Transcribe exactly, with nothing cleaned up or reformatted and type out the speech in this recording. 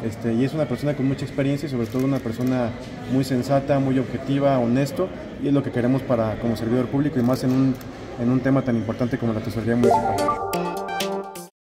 este, y es una persona con mucha experiencia y sobre todo una persona muy sensata, muy objetiva, honesto, y es lo que queremos para como servidor público y más en un, en un tema tan importante como la tesorería municipal.